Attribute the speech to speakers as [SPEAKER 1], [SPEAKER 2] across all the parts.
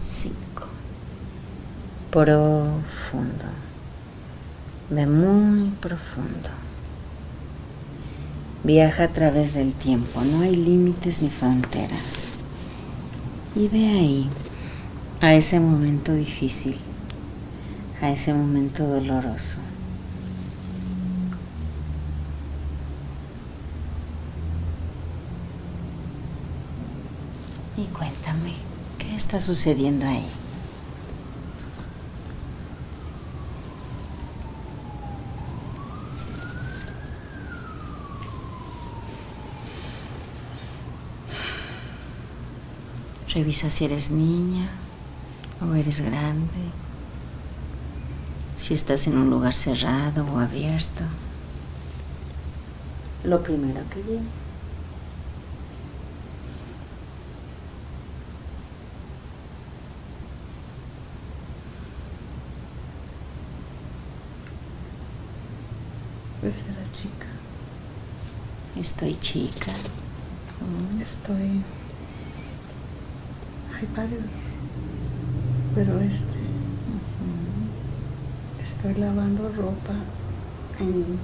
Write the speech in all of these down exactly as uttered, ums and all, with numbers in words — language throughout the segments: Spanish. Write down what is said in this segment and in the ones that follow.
[SPEAKER 1] cinco. Profundo. Ve muy profundo. Viaja a través del tiempo, no hay límites ni fronteras. Y ve ahí, a ese momento difícil, a ese momento doloroso. Y cuéntame, ¿qué está sucediendo ahí? Revisa si eres niña o eres grande, si estás en un lugar cerrado o abierto. Lo primero que llegue.
[SPEAKER 2] Pues era chica.
[SPEAKER 1] Estoy chica.
[SPEAKER 2] Estoy... Hay varios, pero este... Uh-huh. Estoy lavando ropa en...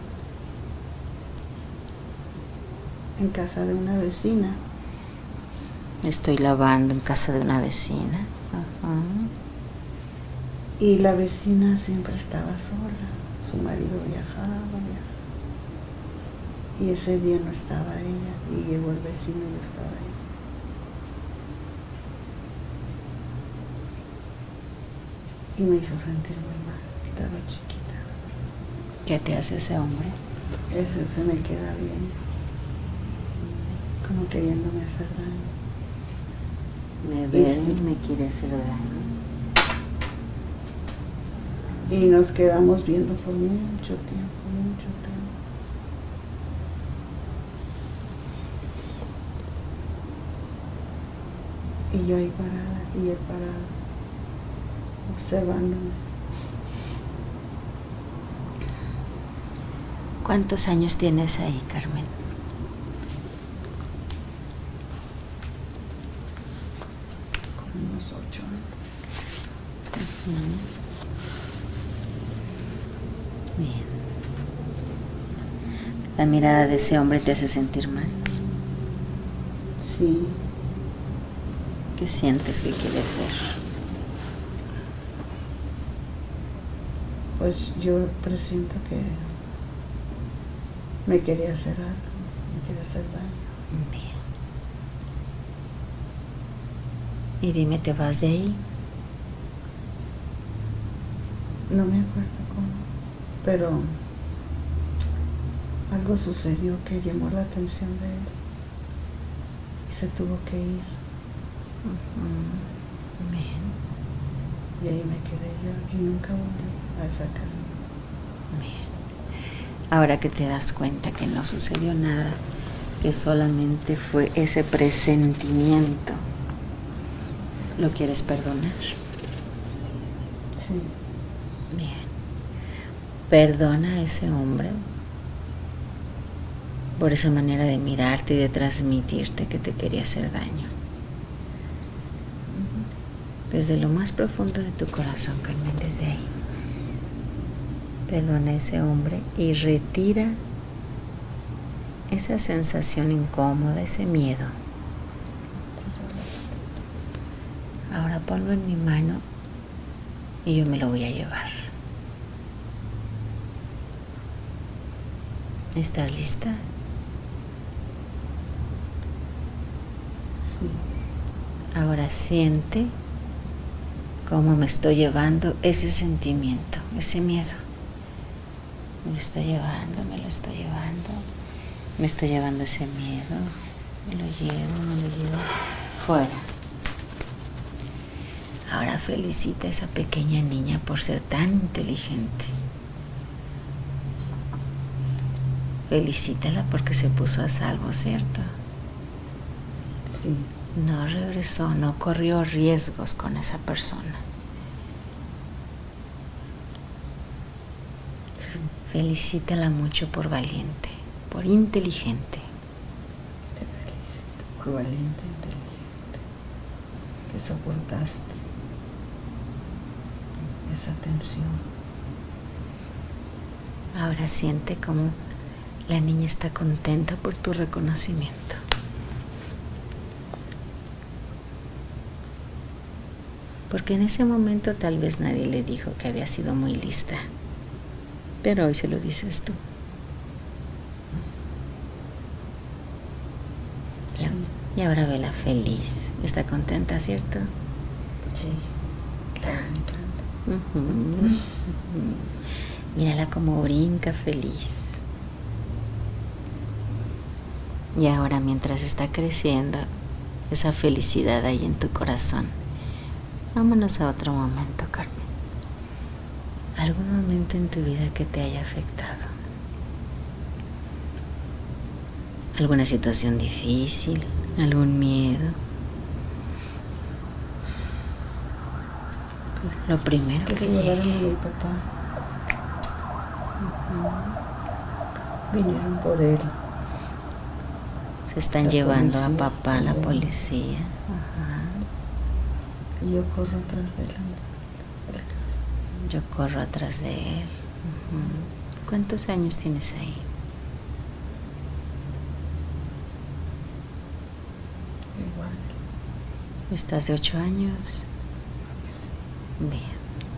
[SPEAKER 2] en casa de una vecina.
[SPEAKER 1] Estoy lavando en casa de una vecina. Uh-huh.
[SPEAKER 2] Y la vecina siempre estaba sola. Su marido viajaba, viajaba. Y ese día no estaba ella. Y llegó el vecino y no estaba ella. Y me hizo sentir muy mal. Estaba chiquita.
[SPEAKER 1] ¿Qué te hace ese hombre?
[SPEAKER 2] Ese se me queda bien. Como queriéndome hacer daño.
[SPEAKER 1] Me ve y me quiere hacer daño.
[SPEAKER 2] Y nos quedamos viendo por mucho tiempo, mucho tiempo. Y yo ahí parada, y él parado, observándome.
[SPEAKER 1] ¿Cuántos años tienes ahí, Carmen?
[SPEAKER 2] Como unos ocho años.
[SPEAKER 1] Uh-huh. Bien. ¿La mirada de ese hombre te hace sentir mal?
[SPEAKER 2] Sí.
[SPEAKER 1] ¿Qué sientes que quiere hacer?
[SPEAKER 2] Pues yo presiento que me quería hacer algo, me quería hacer daño.
[SPEAKER 1] Bien. Y dime, ¿te vas de ahí?
[SPEAKER 2] No me acuerdo cómo, pero algo sucedió que llamó la atención de él y se tuvo que ir.
[SPEAKER 1] Uh-huh. Bien.
[SPEAKER 2] Y ahí me quedé yo y nunca volví a esa casa.
[SPEAKER 1] Bien. Ahora que te das cuenta que no sucedió nada, que solamente fue ese presentimiento, ¿lo quieres perdonar?
[SPEAKER 2] Sí.
[SPEAKER 1] Bien. Perdona a ese hombre por esa manera de mirarte y de transmitirte que te quería hacer daño. Desde lo más profundo de tu corazón, Carmen, desde ahí. Perdona a ese hombre y retira esa sensación incómoda, ese miedo. Ahora ponlo en mi mano y yo me lo voy a llevar. ¿Estás lista?
[SPEAKER 2] Sí.
[SPEAKER 1] Ahora siente cómo me estoy llevando ese sentimiento, ese miedo. Me lo estoy llevando, me lo estoy llevando, me estoy llevando ese miedo, me lo llevo, me lo llevo fuera. Ahora felicita a esa pequeña niña por ser tan inteligente. Felicítala porque se puso a salvo, ¿cierto?
[SPEAKER 2] Sí.
[SPEAKER 1] No regresó, no corrió riesgos con esa persona. Felicítala mucho por valiente, por inteligente.
[SPEAKER 2] Te felicito por valiente e inteligente. Que soportaste esa tensión.
[SPEAKER 1] Ahora siente cómo la niña está contenta por tu reconocimiento. Porque en ese momento tal vez nadie le dijo que había sido muy lista, pero hoy se lo dices tú.
[SPEAKER 2] Sí.
[SPEAKER 1] Y ahora vela feliz. Está contenta, ¿cierto?
[SPEAKER 2] Sí, claro, me encanta.
[SPEAKER 1] Uh-huh. Uh-huh. Mírala como brinca feliz. Y ahora mientras está creciendo esa felicidad ahí en tu corazón, vámonos a otro momento, Carmen. ¿Algún momento en tu vida que te haya afectado? ¿Alguna situación difícil? ¿Algún miedo? Lo primero
[SPEAKER 2] que,
[SPEAKER 1] que
[SPEAKER 2] se llevaron a mi papá. Uh-huh. Vinieron por él.
[SPEAKER 1] Se están
[SPEAKER 2] la
[SPEAKER 1] llevando
[SPEAKER 2] policía,
[SPEAKER 1] a papá a la
[SPEAKER 2] sí.
[SPEAKER 1] policía. Ajá.
[SPEAKER 2] Y yo corro atrás de él.
[SPEAKER 1] Yo corro atrás de él. Uh-huh. ¿Cuántos años tienes ahí?
[SPEAKER 2] Igual.
[SPEAKER 1] ¿Estás de ocho años?
[SPEAKER 2] Sí.
[SPEAKER 1] Bien.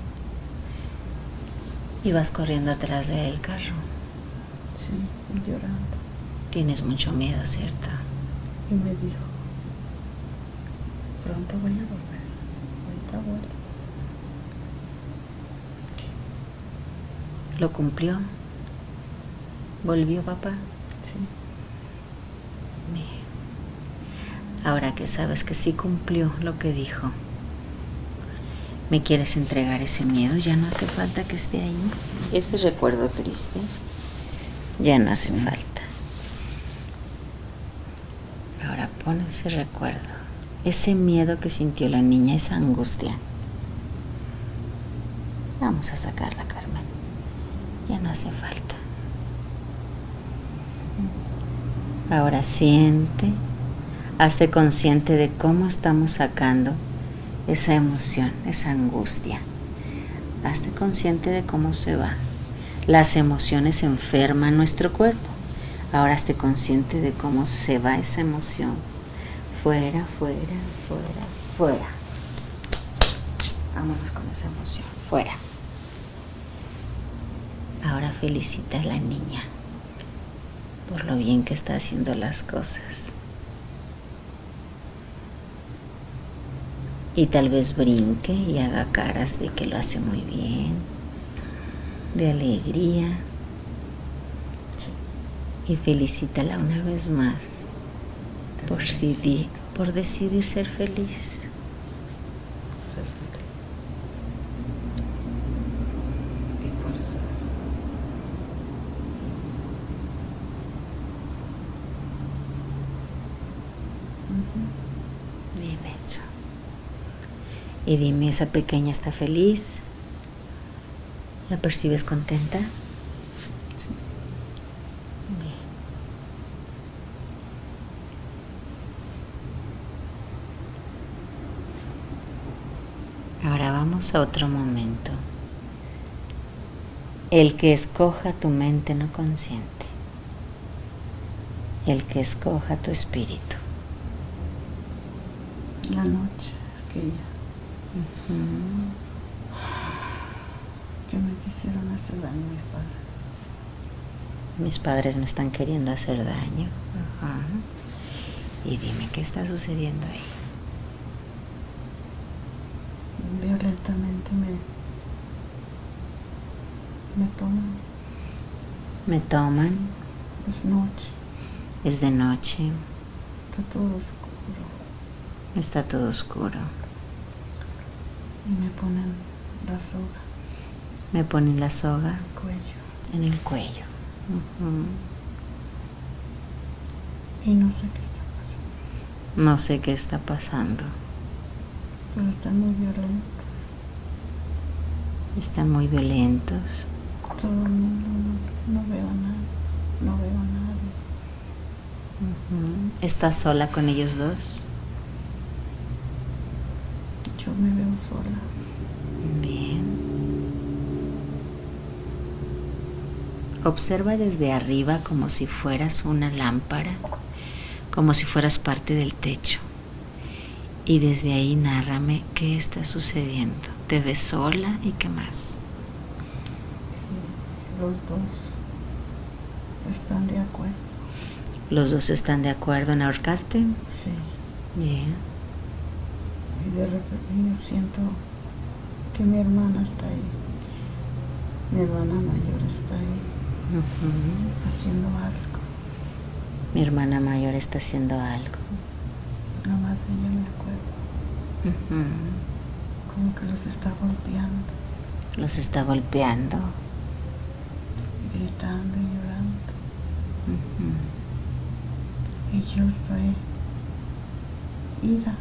[SPEAKER 1] ¿Y vas corriendo atrás del carro?
[SPEAKER 2] Sí, llorando.
[SPEAKER 1] Tienes mucho miedo, ¿cierto?
[SPEAKER 2] Y me dijo, pronto voy a volver. Ahorita vuelvo.
[SPEAKER 1] ¿Lo cumplió? ¿Volvió papá?
[SPEAKER 2] Sí.
[SPEAKER 1] Bien. Ahora que sabes que sí cumplió lo que dijo, ¿me quieres entregar ese miedo? Ya no hace falta que esté ahí. Ese recuerdo triste ya no hace falta. Ahora pon ese recuerdo, ese miedo que sintió la niña, esa angustia. Vamos a sacarla, Carmen. Ya no hace falta. Ahora siente, hazte consciente de cómo estamos sacando esa emoción, esa angustia. Hazte consciente de cómo se va. Las emociones enferman nuestro cuerpo. Ahora hazte consciente de cómo se va esa emoción. Fuera, fuera, fuera, fuera. Vámonos con esa emoción. Fuera. Ahora felicita a la niña por lo bien que está haciendo las cosas. Y tal vez brinque y haga caras de que lo hace muy bien, de alegría. Y felicítala una vez más por, si, por decidir ser feliz. Bien hecho. Y dime, ¿esa pequeña está feliz? ¿La percibes contenta? Ahora vamos a otro momento. El que escoja tu mente no consciente. El que escoja tu espíritu.
[SPEAKER 2] La noche aquella.
[SPEAKER 1] Uh-huh.
[SPEAKER 2] Que me quisieron hacer daño mis padres.
[SPEAKER 1] Mis padres me están queriendo hacer daño. Uh-huh. Y dime, ¿qué está sucediendo ahí?
[SPEAKER 2] Violentamente me, me toman.
[SPEAKER 1] Me toman.
[SPEAKER 2] Es noche.
[SPEAKER 1] Es de noche.
[SPEAKER 2] Está todo oscuro.
[SPEAKER 1] Está todo oscuro.
[SPEAKER 2] Y me ponen la soga.
[SPEAKER 1] Me ponen la soga.
[SPEAKER 2] El cuello.
[SPEAKER 1] En el cuello. Uh-huh.
[SPEAKER 2] Y no sé qué está pasando.
[SPEAKER 1] No sé qué está pasando.
[SPEAKER 2] Pero están muy violentos.
[SPEAKER 1] Están muy violentos.
[SPEAKER 2] Todo el mundo, no, no veo a nadie. No veo a nadie.
[SPEAKER 1] Uh-huh. ¿Estás sola con ellos dos?
[SPEAKER 2] Yo me veo sola.
[SPEAKER 1] Bien. Observa desde arriba como si fueras una lámpara, como si fueras parte del techo. Y desde ahí nárrame qué está sucediendo. ¿Te ves sola y qué más?
[SPEAKER 2] Los dos están de acuerdo.
[SPEAKER 1] ¿Los dos están de acuerdo en ahorcarte?
[SPEAKER 2] Sí.
[SPEAKER 1] Bien.
[SPEAKER 2] Y de repente yo siento que mi hermana está ahí. Mi hermana mayor está ahí. Uh-huh. Haciendo algo.
[SPEAKER 1] Mi hermana mayor está haciendo algo.
[SPEAKER 2] La madre ya me acuerdo. Uh-huh. Como que los está golpeando.
[SPEAKER 1] Los está golpeando.
[SPEAKER 2] Gritando y llorando. Uh-huh. Y yo estoy ida.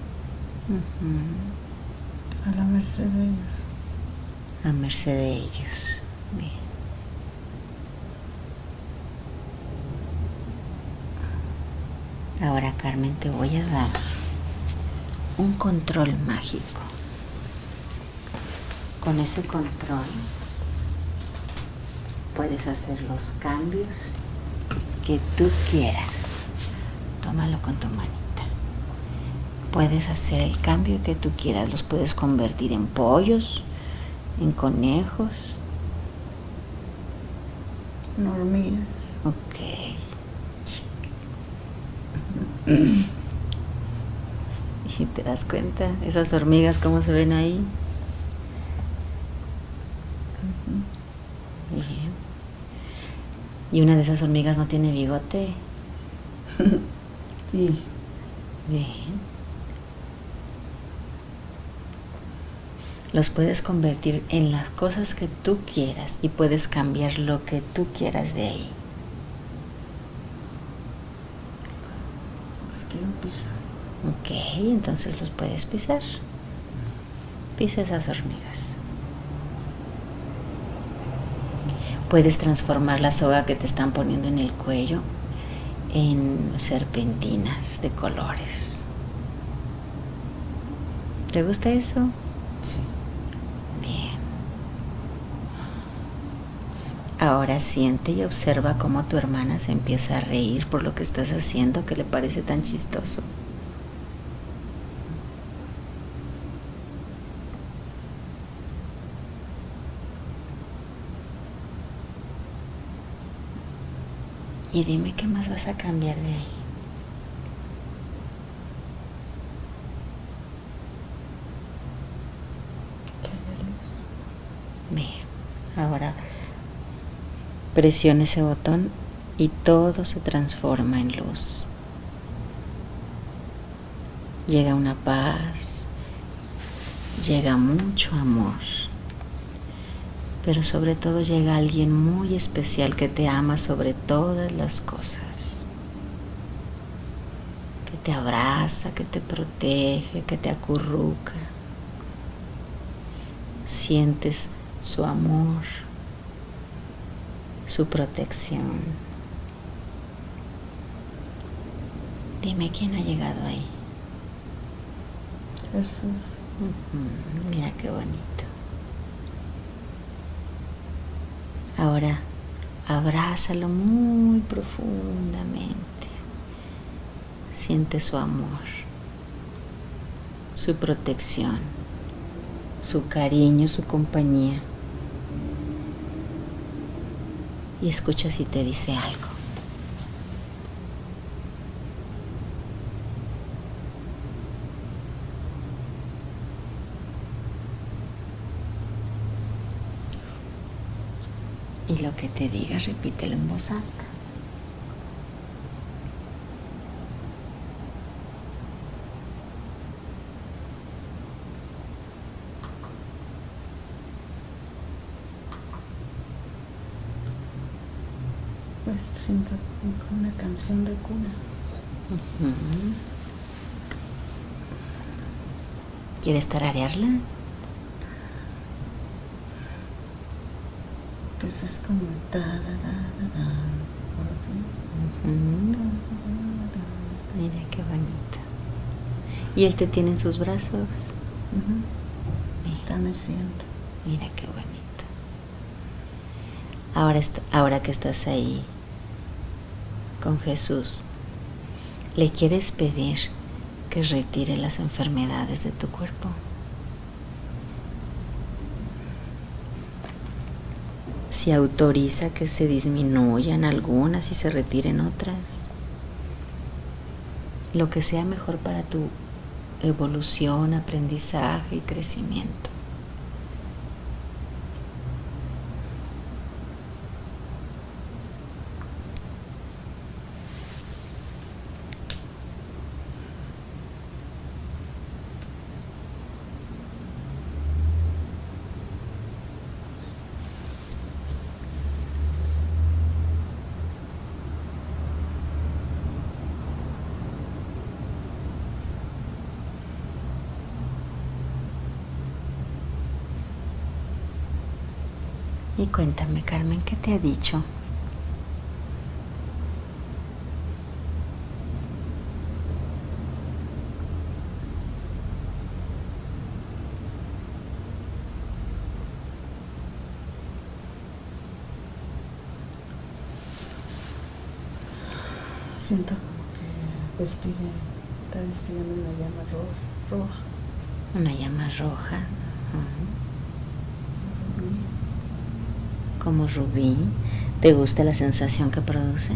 [SPEAKER 2] Uh-huh. A la merced de ellos.
[SPEAKER 1] A merced de ellos. Bien. Ahora, Carmen, te voy a dar un control mágico. Con ese control puedes hacer los cambios que tú quieras. Tómalo con tu manita. Puedes hacer el cambio que tú quieras. Los puedes convertir en pollos, en conejos,
[SPEAKER 2] en hormigas.
[SPEAKER 1] Ok. ¿Y te das cuenta? Esas hormigas, ¿cómo se ven ahí? Uh-huh. Bien. ¿Y una de esas hormigas no tiene bigote?
[SPEAKER 2] Sí.
[SPEAKER 1] Bien. Los puedes convertir en las cosas que tú quieras y puedes cambiar lo que tú quieras de ahí.
[SPEAKER 2] Los quiero pisar.
[SPEAKER 1] Ok, entonces los puedes pisar. Pisa esas hormigas. Puedes transformar la soga que te están poniendo en el cuello en serpentinas de colores. ¿Te gusta eso?
[SPEAKER 2] Sí.
[SPEAKER 1] Bien. Ahora siente y observa cómo tu hermana se empieza a reír por lo que estás haciendo, que le parece tan chistoso. Y dime qué más vas a cambiar de ahí. Bien, ahora presiona ese botón y todo se transforma en luz. Llega una paz, llega mucho amor, pero sobre todo llega alguien muy especial que te ama sobre todas las cosas, que te abraza, que te protege, que te acurruca. Sientes su amor, su protección. Dime quién ha llegado ahí.
[SPEAKER 2] Jesús.
[SPEAKER 1] Uh-huh. Mira qué bonito. Ahora abrázalo muy profundamente. Siente su amor, su protección, su cariño, su compañía. Y escucha si te dice algo. Y lo que te diga, repítelo en voz alta.
[SPEAKER 2] Pues siento como una canción de cuna.
[SPEAKER 1] Uh-huh. ¿Quieres tararearla?
[SPEAKER 2] Pues es como tararara,
[SPEAKER 1] uh-huh. Mira qué bonito. ¿Y él te tiene en sus brazos?
[SPEAKER 2] Uh-huh. Mira, me siento.
[SPEAKER 1] Mira qué bonito. Ahora, ahora que estás ahí con Jesús, le quieres pedir que retire las enfermedades de tu cuerpo. Si autoriza que se disminuyan algunas y se retiren otras. Lo que sea mejor para tu evolución, aprendizaje y crecimiento. Y cuéntame, Carmen, ¿qué te ha dicho?
[SPEAKER 2] Siento como que despide, está despidiendo una llama ros, roja.
[SPEAKER 1] Una llama roja. Uh-huh. Como rubí. ¿Te gusta la sensación que produce?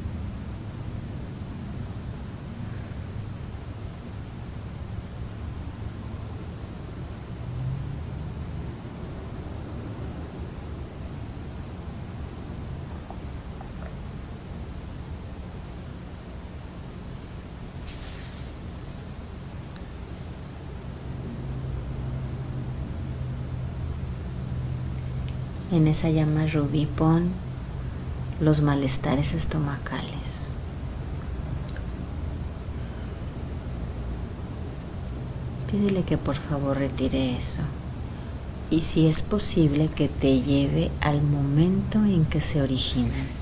[SPEAKER 1] En esa llama rubí pon los malestares estomacales. Pídele que por favor retire eso. Y si es posible que te lleve al momento en que se originan.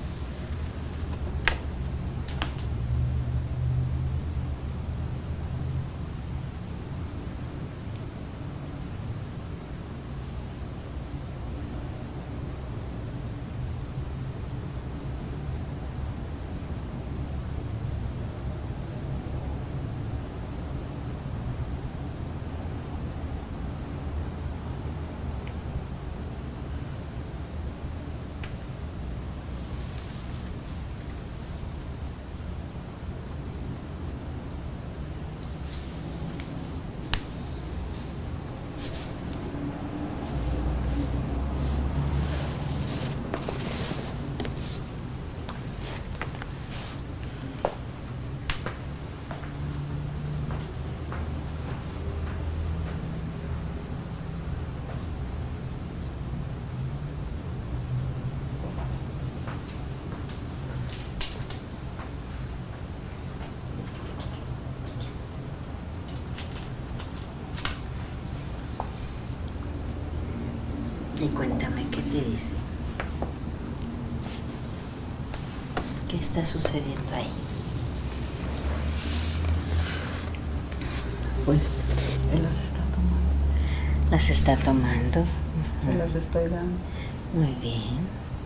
[SPEAKER 1] Y cuéntame, ¿qué te dice? ¿Qué está sucediendo ahí?
[SPEAKER 2] Pues él las está tomando.
[SPEAKER 1] ¿Las está tomando?
[SPEAKER 2] Se las estoy dando.
[SPEAKER 1] Muy bien.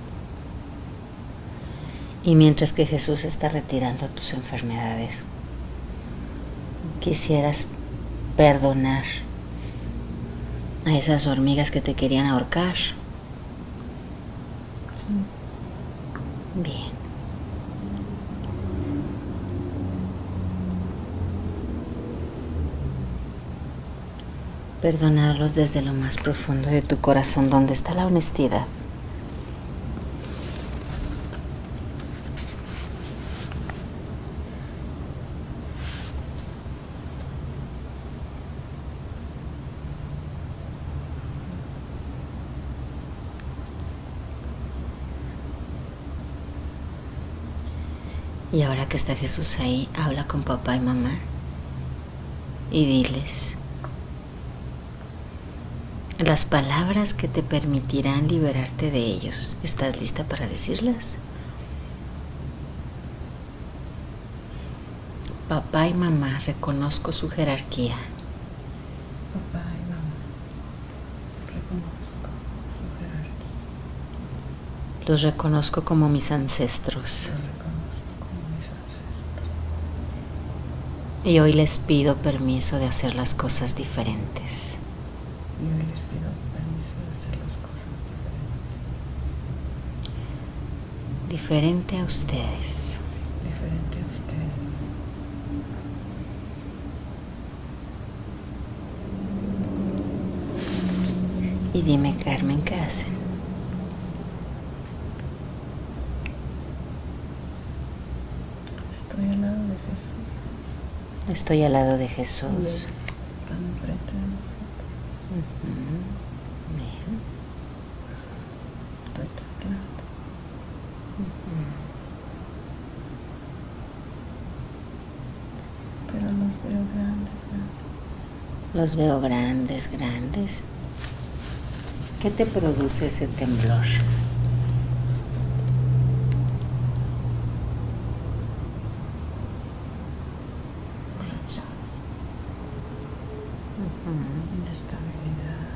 [SPEAKER 1] Y mientras que Jesús está retirando tus enfermedades, quisieras perdonar a esas hormigas que te querían ahorcar.
[SPEAKER 2] Sí.
[SPEAKER 1] Bien. Perdonarlos desde lo más profundo de tu corazón, donde está la honestidad. Y ahora que está Jesús ahí, habla con papá y mamá y diles las palabras que te permitirán liberarte de ellos. ¿Estás lista para decirlas? Papá y mamá, reconozco su jerarquía.
[SPEAKER 2] Papá y mamá, reconozco su
[SPEAKER 1] Los reconozco como mis ancestros.
[SPEAKER 2] Los reconozco como mis ancestros.
[SPEAKER 1] Y hoy les pido permiso de hacer las cosas diferentes.
[SPEAKER 2] Y hoy les pido permiso de hacer las cosas diferentes.
[SPEAKER 1] Diferente a ustedes.
[SPEAKER 2] Diferente a ustedes.
[SPEAKER 1] Y dime, Carmen, ¿qué hacen?
[SPEAKER 2] Estoy al lado de Jesús.
[SPEAKER 1] Estoy al lado de Jesús.
[SPEAKER 2] Y ellos están enfrente de nosotros.
[SPEAKER 1] Uh-huh. Bien.
[SPEAKER 2] Estoy temblando.
[SPEAKER 1] Uh-huh.
[SPEAKER 2] Pero los veo grandes, grandes.
[SPEAKER 1] Los veo grandes, grandes. ¿Qué te produce ese temblor?
[SPEAKER 2] Rechazo. Uh-huh. Inestabilidad.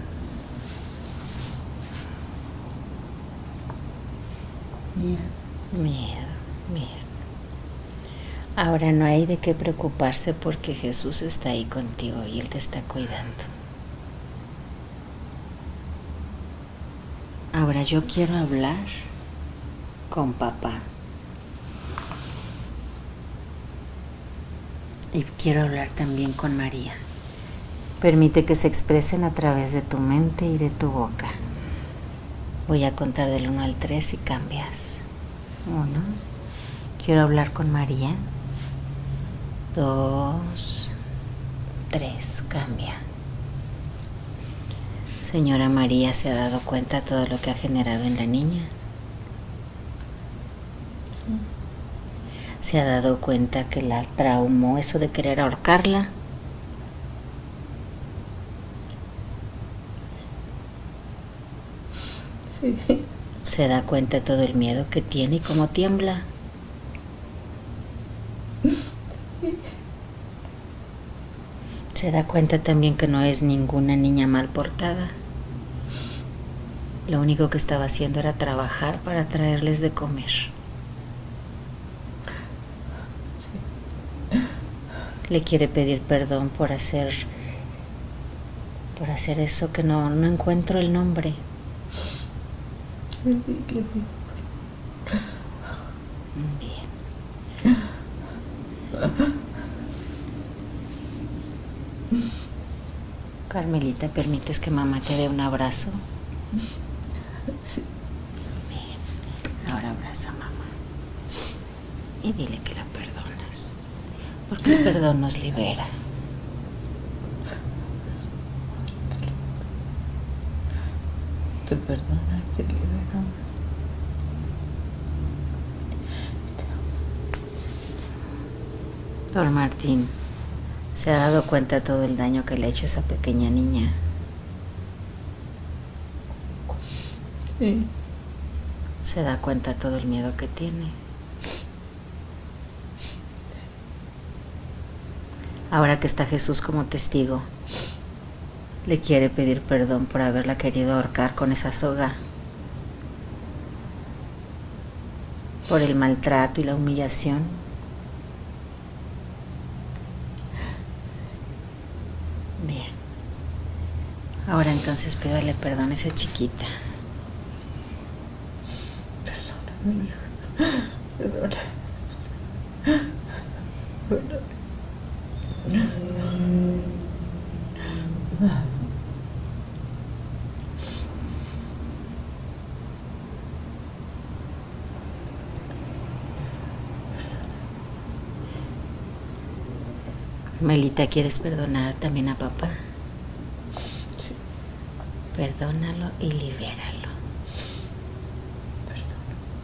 [SPEAKER 2] Miedo.
[SPEAKER 1] Miedo, miedo. Ahora no hay de qué preocuparse porque Jesús está ahí contigo y Él te está cuidando. Ahora yo quiero hablar con papá. Y quiero hablar también con María. Permite que se expresen a través de tu mente y de tu boca. Voy a contar del uno al tres y cambias. Uno. Quiero hablar con María. Dos. Tres. Cambia. Señora María, ¿se ha dado cuenta de todo lo que ha generado en la niña? ¿Se ha dado cuenta que la traumó eso de querer ahorcarla?
[SPEAKER 2] Sí.
[SPEAKER 1] ¿Se da cuenta de todo el miedo que tiene y cómo tiembla? ¿Se da cuenta también que no es ninguna niña mal portada? Lo único que estaba haciendo era trabajar para traerles de comer. Le quiere pedir perdón por hacer por hacer eso que no, no encuentro el nombre. Bien. Carmelita, ¿permites que mamá te dé un abrazo? Bien. Ahora abraza a mamá. Y dile que la perdonas. Porque el perdón nos libera.
[SPEAKER 2] Te perdona, te libera.
[SPEAKER 1] Don Martín, ¿se ha dado cuenta de todo el daño que le ha hecho esa pequeña niña?
[SPEAKER 2] Sí.
[SPEAKER 1] ¿Se da cuenta de todo el miedo que tiene? Ahora que está Jesús como testigo, le quiere pedir perdón por haberla querido ahorcar con esa soga, por el maltrato y la humillación. Bien. Ahora entonces pídale perdón a esa chiquita.
[SPEAKER 2] Perdóname, hijo. Perdona. Perdona.
[SPEAKER 1] Melita, ¿quieres perdonar también a papá?
[SPEAKER 2] Sí.
[SPEAKER 1] Perdónalo y libéralo.
[SPEAKER 2] Perdona.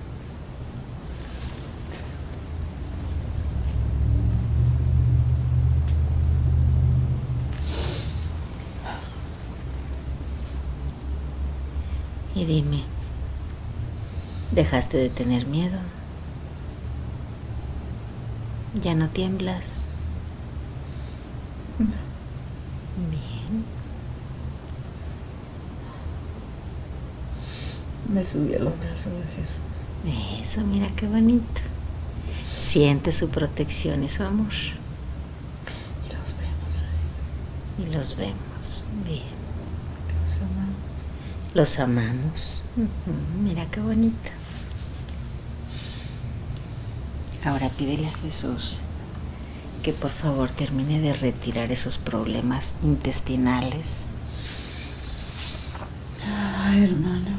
[SPEAKER 1] Y dime, ¿dejaste de tener miedo? ¿Ya no tiemblas? Bien.
[SPEAKER 2] Me subí a los brazos de Jesús.
[SPEAKER 1] Eso, mira qué bonito. Siente su protección y su amor.
[SPEAKER 2] Y los vemos ahí.
[SPEAKER 1] Y los vemos. Bien.
[SPEAKER 2] Los amamos.
[SPEAKER 1] Los amamos. Uh-huh. Mira qué bonito. Ahora pídele a Jesús que por favor termine de retirar esos problemas intestinales.
[SPEAKER 2] Ay, hermano.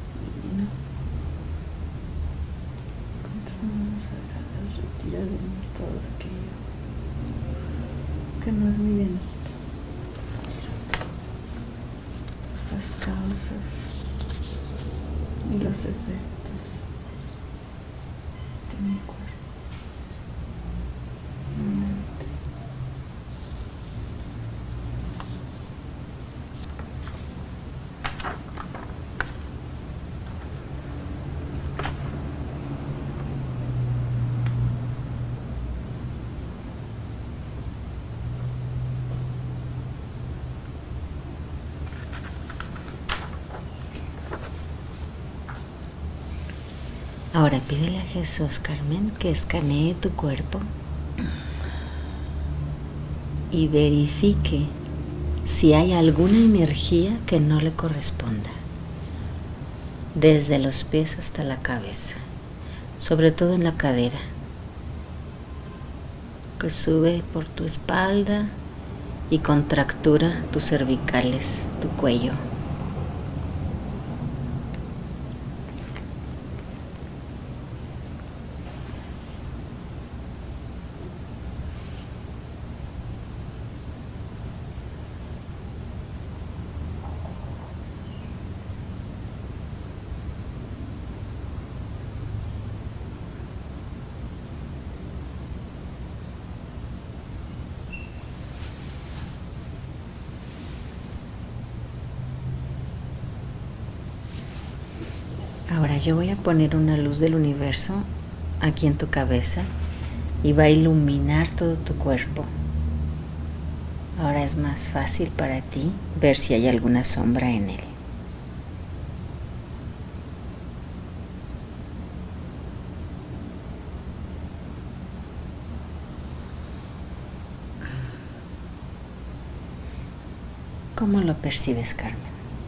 [SPEAKER 2] Retira de mí todo aquello que no es mi bienestar. Las causas y los efectos de mi cuerpo. Mi mente.
[SPEAKER 1] Ahora pídele a Jesús, Carmen, que escanee tu cuerpo y verifique si hay alguna energía que no le corresponda, desde los pies hasta la cabeza, sobre todo en la cadera, que sube por tu espalda y contractura tus cervicales, tu cuello. Ahora yo voy a poner una luz del universo aquí en tu cabeza y va a iluminar todo tu cuerpo. Ahora es más fácil para ti ver si hay alguna sombra en él. ¿Cómo lo percibes, Carmen?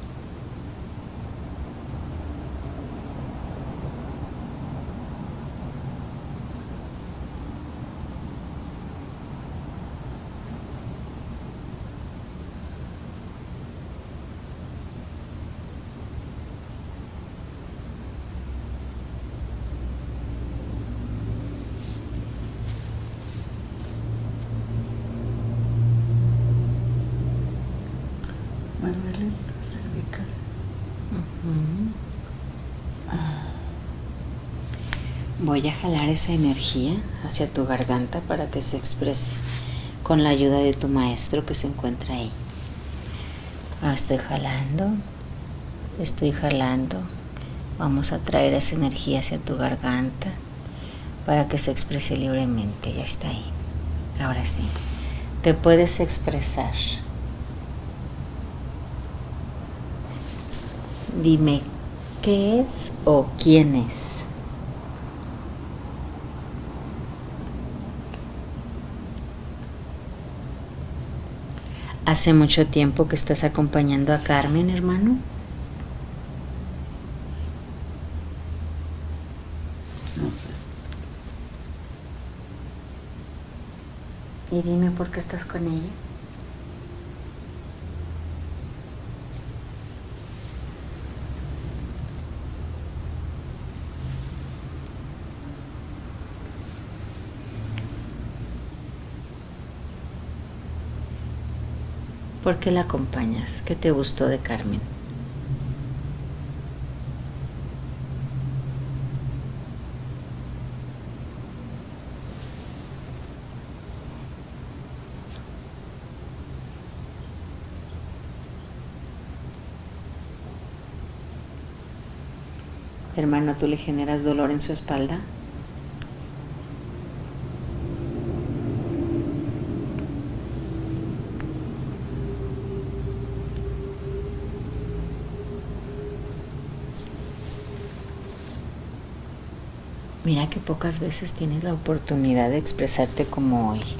[SPEAKER 2] Me duele la cervical.
[SPEAKER 1] Uh-huh. Voy a jalar esa energía hacia tu garganta para que se exprese con la ayuda de tu maestro que se encuentra ahí. Ah, estoy jalando, estoy jalando. Vamos a traer esa energía hacia tu garganta para que se exprese libremente. Ya está ahí. Ahora sí, te puedes expresar. Dime, ¿qué es o quién es? ¿Hace mucho tiempo que estás acompañando a Carmen, hermano?
[SPEAKER 2] No sé.
[SPEAKER 1] Y dime por qué estás con ella. ¿Por qué la acompañas? ¿Qué te gustó de Carmen? Hermano, ¿tú le generas dolor en su espalda? Mira que pocas veces tienes la oportunidad de expresarte como hoy.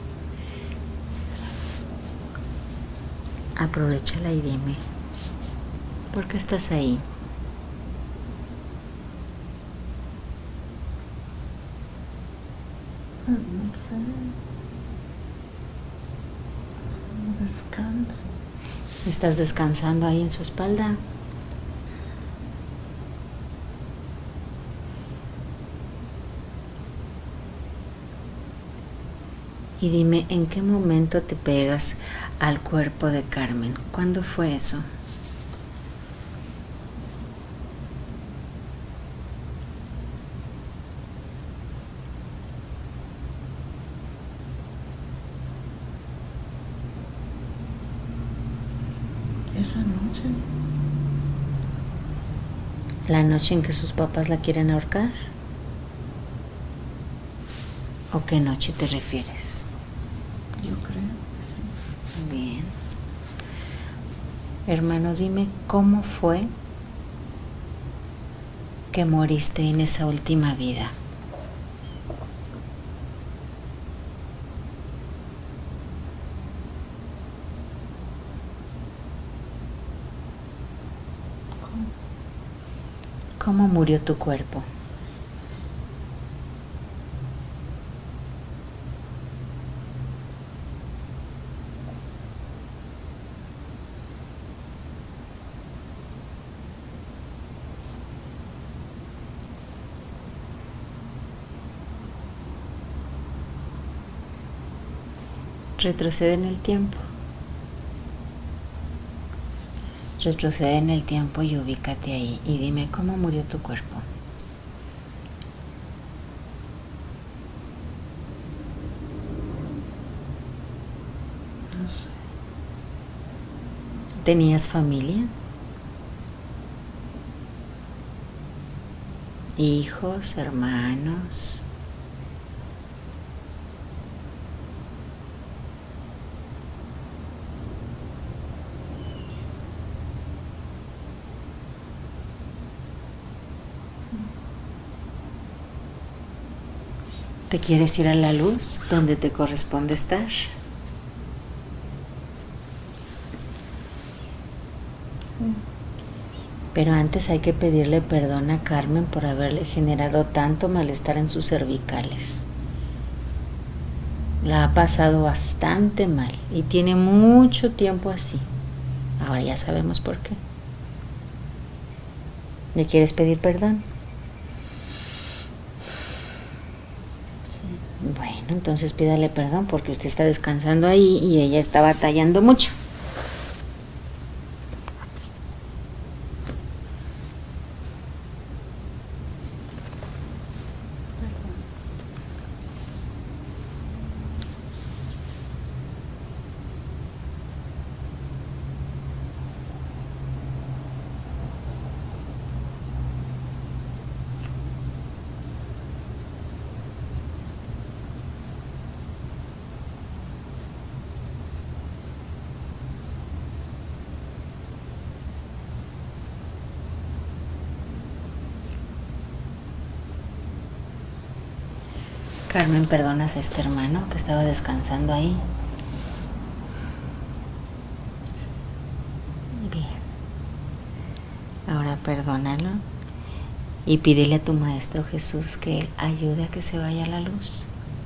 [SPEAKER 1] Aprovéchala y dime, ¿por qué estás ahí?
[SPEAKER 2] Descanso.
[SPEAKER 1] ¿Estás descansando ahí en su espalda? Y dime, ¿en qué momento te pegas al cuerpo de Carmen? ¿Cuándo fue eso?
[SPEAKER 2] Esa noche.
[SPEAKER 1] ¿La noche en que sus papás la quieren ahorcar? ¿O qué noche te refieres?
[SPEAKER 2] Yo creo que sí.
[SPEAKER 1] Bien. Hermano, dime, ¿cómo fue que moriste en esa última vida? ¿Cómo murió tu cuerpo? Retrocede en el tiempo. Retrocede en el tiempo y ubícate ahí y dime cómo murió tu cuerpo.
[SPEAKER 2] No sé.
[SPEAKER 1] ¿Tenías familia? ¿Hijos, hermanos? ¿Te quieres ir a la luz donde te corresponde estar?
[SPEAKER 2] Sí.
[SPEAKER 1] Pero antes hay que pedirle perdón a Carmen por haberle generado tanto malestar en sus cervicales. La ha pasado bastante mal y tiene mucho tiempo así. Ahora ya sabemos por qué. ¿Le quieres pedir perdón? Sí. Bueno, entonces pídale perdón porque usted está descansando ahí y ella está batallando mucho. Carmen, ¿perdonas a este hermano que estaba descansando ahí? Bien. Ahora perdónalo y pídele a tu Maestro Jesús que Él ayude a que se vaya la luz.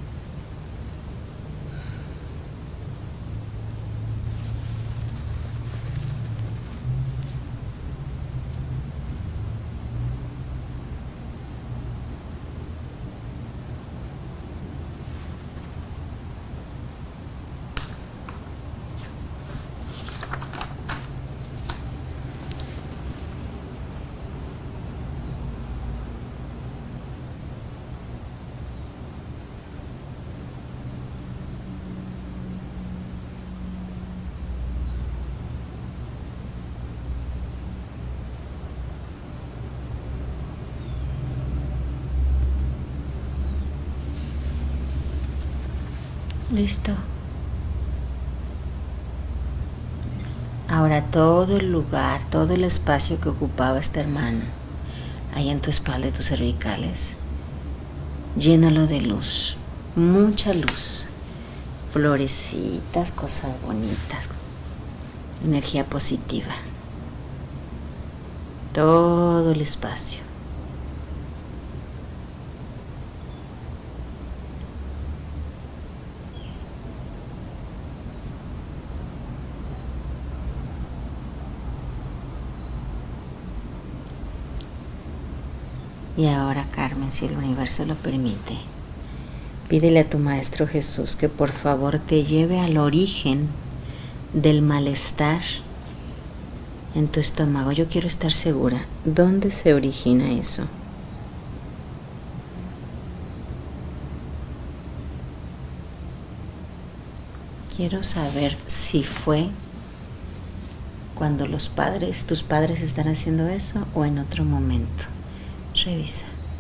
[SPEAKER 1] Listo. Ahora todo el lugar, todo el espacio que ocupaba este hermano, ahí en tu espalda y tus cervicales, Llénalo de luz, mucha luz, florecitas, cosas bonitas, energía positiva, todo el espacio. Y ahora, Carmen, si el universo lo permite, pídele a tu Maestro Jesús que por favor te lleve al origen del malestar en tu estómago. Yo quiero estar segura, ¿dónde se origina eso? Quiero saber si fue cuando los padres, tus padres están haciendo eso o en otro momento. Revisa.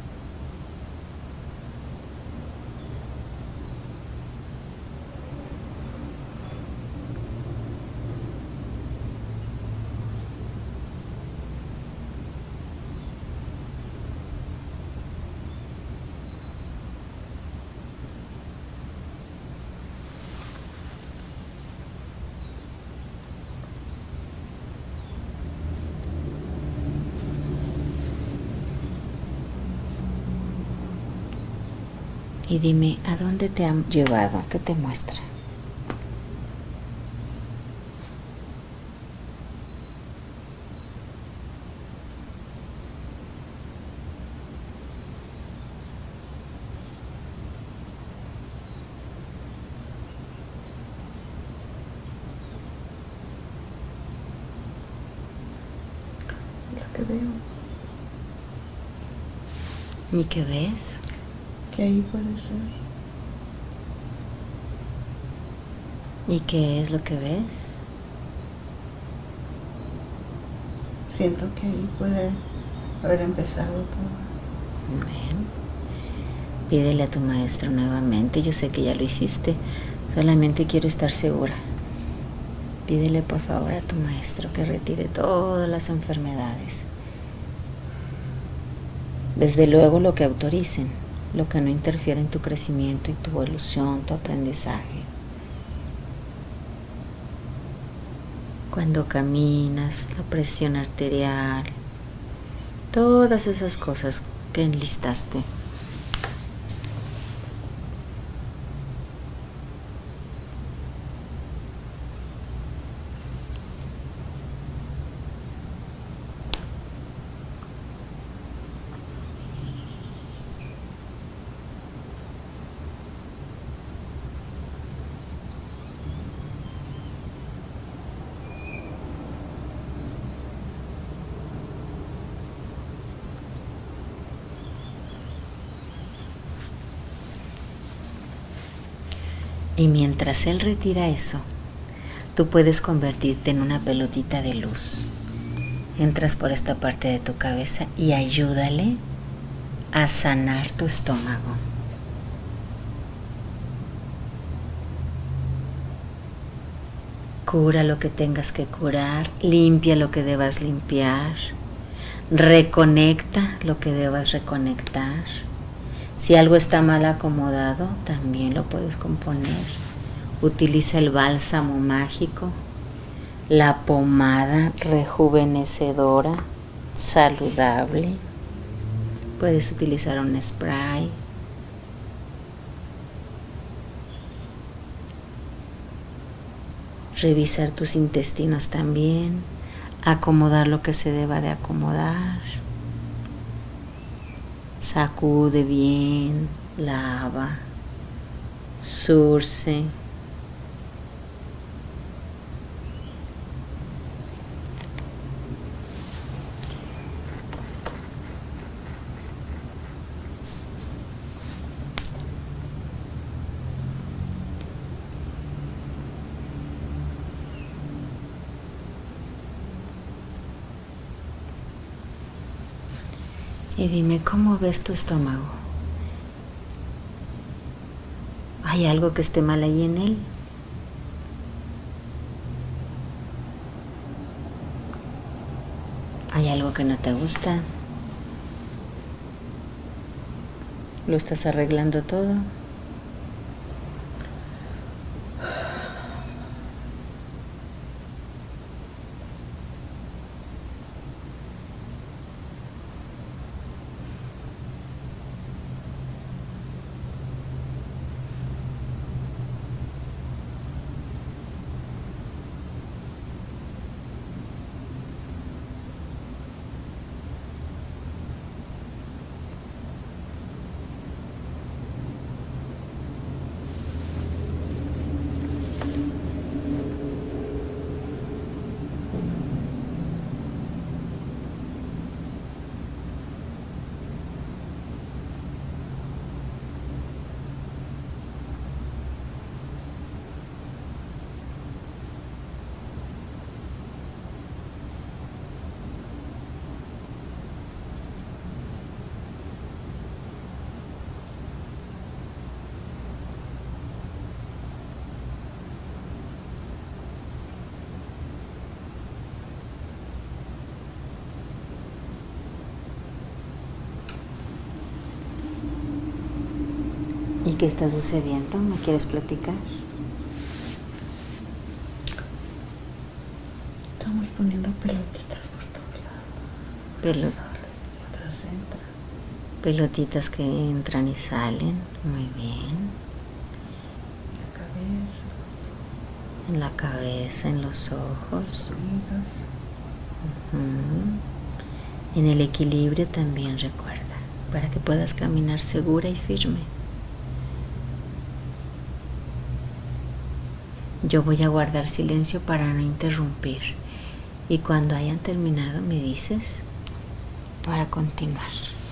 [SPEAKER 1] Y dime, ¿a dónde te han llevado? ¿Qué te muestra?
[SPEAKER 2] Lo que veo.
[SPEAKER 1] ¿Y qué ves?
[SPEAKER 2] Que ahí puede ser.
[SPEAKER 1] ¿Y qué es lo que ves?
[SPEAKER 2] Siento que ahí puede haber empezado todo.
[SPEAKER 1] Bien. Pídele a tu maestro nuevamente. Yo sé que ya lo hiciste. Solamente quiero estar segura. Pídele por favor a tu maestro que retire todas las enfermedades. Desde luego lo que autoricen, lo que no interfiere en tu crecimiento y tu evolución, tu aprendizaje. Cuando caminas, la presión arterial, todas esas cosas que enlistaste. Y mientras él retira eso, tú puedes convertirte en una pelotita de luz. Entras por esta parte de tu cabeza y ayúdale a sanar tu estómago. Cura lo que tengas que curar, limpia lo que debas limpiar, reconecta lo que debas reconectar. Si algo está mal acomodado, también lo puedes componer. Utiliza el bálsamo mágico, la pomada rejuvenecedora, saludable. Puedes utilizar un spray. Revisar tus intestinos también, acomodar lo que se deba de acomodar. Sacude bien, lava, zurce. Y dime, ¿cómo ves tu estómago? ¿Hay algo que esté mal ahí en él? ¿Hay algo que no te gusta? ¿Lo estás arreglando todo? ¿Y qué está sucediendo? ¿Me quieres platicar?
[SPEAKER 2] Estamos poniendo pelotitas por todos lados.
[SPEAKER 1] Pelo-
[SPEAKER 2] Y otras entran.
[SPEAKER 1] Pelotitas que entran y salen. Muy bien.
[SPEAKER 2] La cabeza,
[SPEAKER 1] En la cabeza, en los
[SPEAKER 2] los
[SPEAKER 1] ojos.
[SPEAKER 2] oídos.
[SPEAKER 1] Ujú. En el equilibrio también, recuerda, para que puedas caminar segura y firme. Yo voy a guardar silencio para no interrumpir. Y cuando hayan terminado me dices para continuar.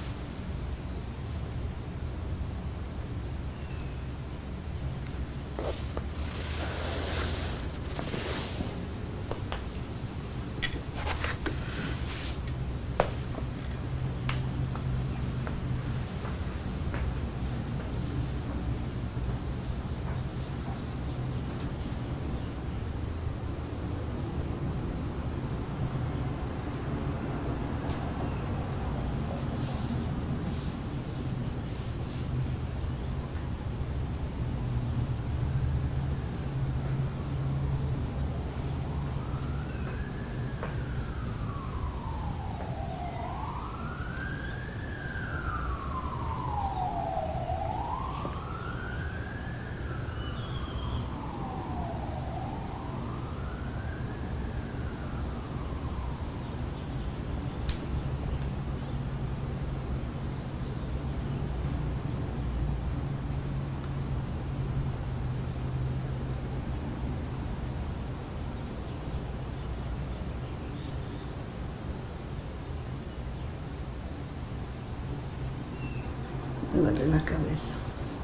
[SPEAKER 2] Me duele la cabeza.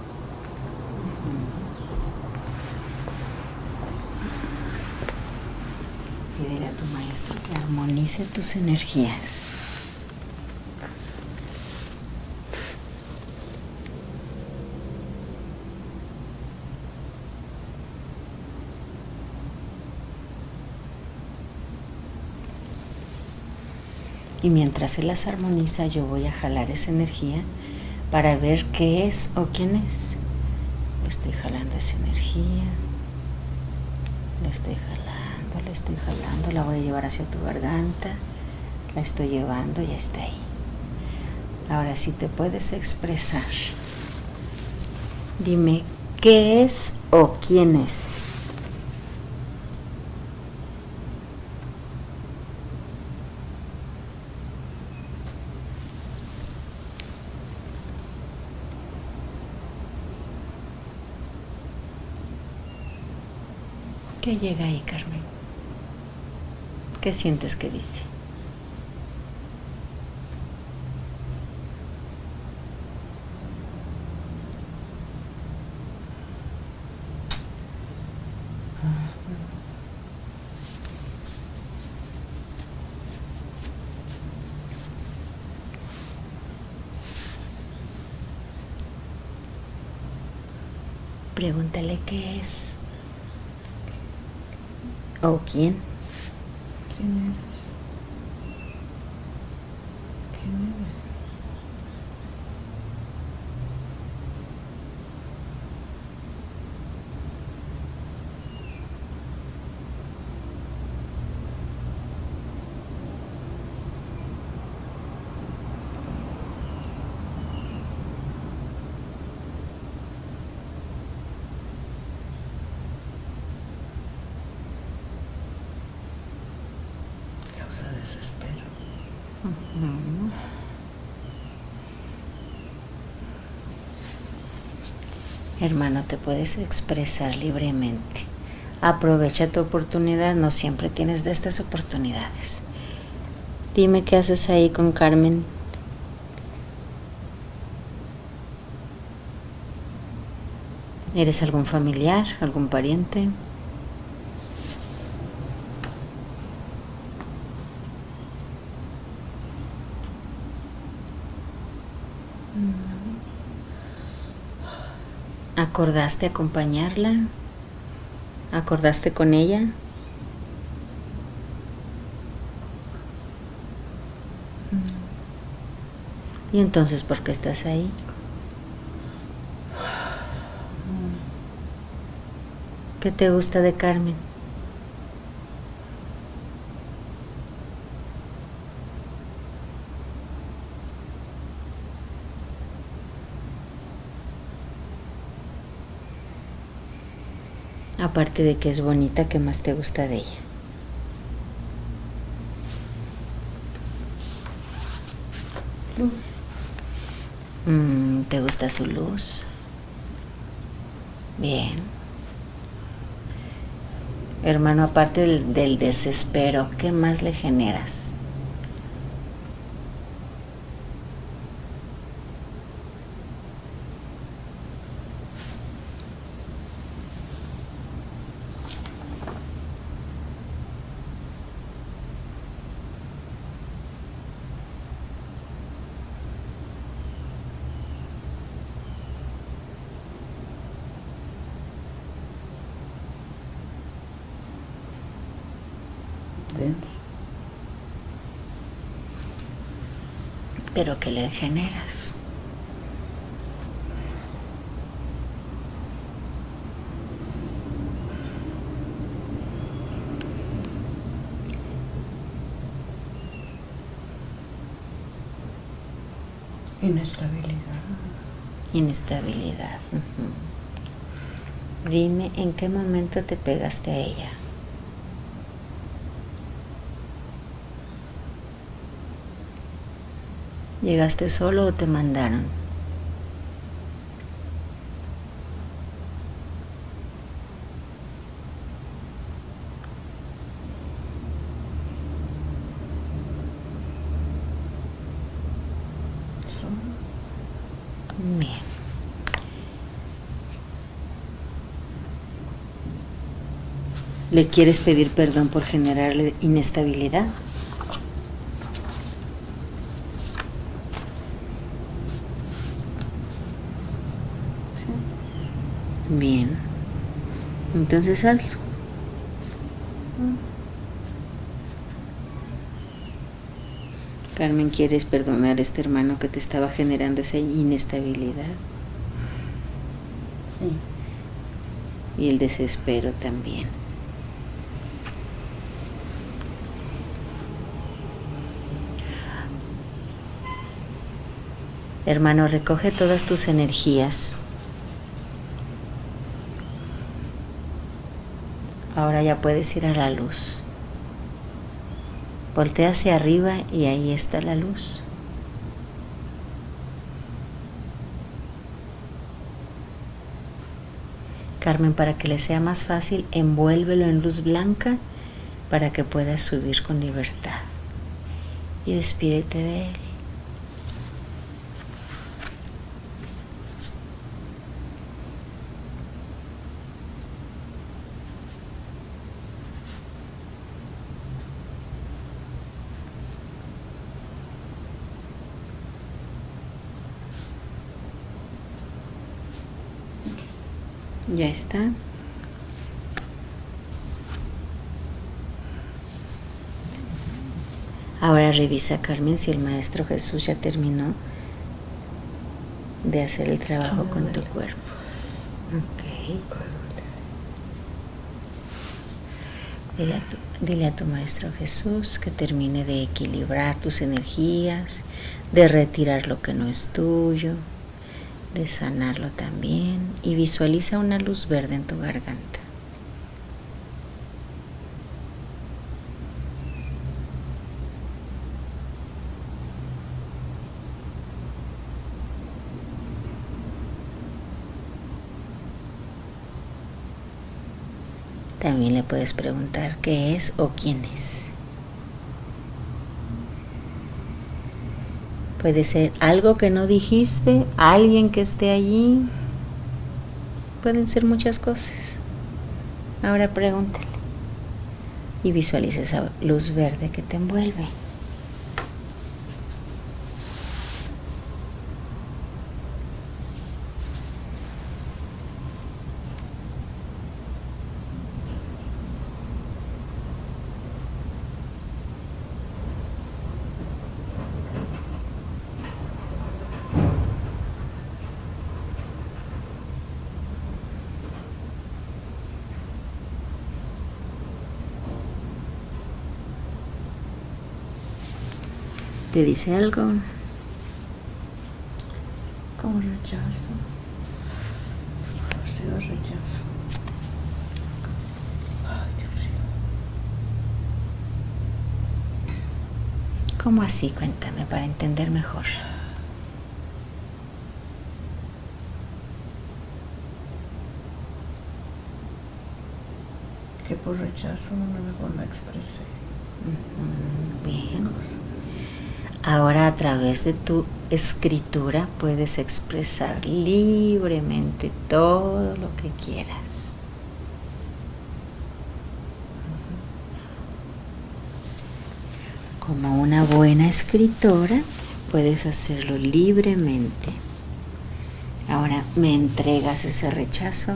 [SPEAKER 1] Pídele a tu maestro que armonice tus energías. Y mientras él las armoniza, yo voy a jalar esa energía para ver qué es o quién es. Le estoy jalando esa energía. Le estoy jalando, le estoy jalando. La voy a llevar hacia tu garganta. La estoy llevando, ya está ahí. Ahora sí te puedes expresar. Dime, ¿qué es o quién es? ¿Qué llega ahí, Carmen? ¿Qué sientes que dice? Pregúntale qué es o quién.
[SPEAKER 2] ¿Quién eres? ¿Quién desespero.
[SPEAKER 1] Uh-huh. Hermano, te puedes expresar libremente. Aprovecha tu oportunidad, no siempre tienes de estas oportunidades. Dime qué haces ahí con Carmen. ¿Eres algún familiar, algún pariente? ¿Acordaste acompañarla? ¿Acordaste con ella? ¿Y entonces por qué estás ahí? ¿Qué te gusta de Carmen? Aparte de que es bonita, ¿qué más te gusta de ella?
[SPEAKER 2] Luz.
[SPEAKER 1] Mm, ¿te gusta su luz? Bien. Hermano, aparte del, del desespero, ¿qué más le generas?
[SPEAKER 2] Denso.
[SPEAKER 1] ¿Pero qué le generas?
[SPEAKER 2] Inestabilidad.
[SPEAKER 1] Inestabilidad. Uh-huh. Dime, ¿en qué momento te pegaste a ella? ¿Llegaste solo o te mandaron?
[SPEAKER 2] Solo.
[SPEAKER 1] Bien. ¿Le quieres pedir perdón por generarle inestabilidad? Bien, entonces hazlo. Carmen, ¿quieres perdonar a este hermano que te estaba generando esa inestabilidad?
[SPEAKER 2] Sí.
[SPEAKER 1] Y el desespero también. Hermano, recoge todas tus energías. Ahora ya puedes ir a la luz. Voltea hacia arriba y ahí está la luz. Carmen, para que le sea más fácil, envuélvelo en luz blanca para que puedas subir con libertad. Y despídete de él. Ya está. Ahora revisa, Carmen, si el Maestro Jesús ya terminó de hacer el trabajo con tu cuerpo. Ok. Dile a, tu, dile a tu Maestro Jesús que termine de equilibrar tus energías, de retirar lo que no es tuyo, de sanarlo también, y visualiza una luz verde en tu garganta. También le puedes preguntar qué es o quién es. Puede ser algo que no dijiste, alguien que esté allí. Pueden ser muchas cosas. Ahora pregúntale y visualiza esa luz verde que te envuelve. ¿Te dice algo?
[SPEAKER 2] Como rechazo. Ha sido rechazo. Ay, Dios mío.
[SPEAKER 1] ¿Cómo así? Cuéntame para entender mejor.
[SPEAKER 2] Que por rechazo no me mejor no expresé.
[SPEAKER 1] Uh-huh. Bien. Ahora a través de tu escritura puedes expresar libremente todo lo que quieras. Como una buena escritora puedes hacerlo libremente. Ahora me entregas ese rechazo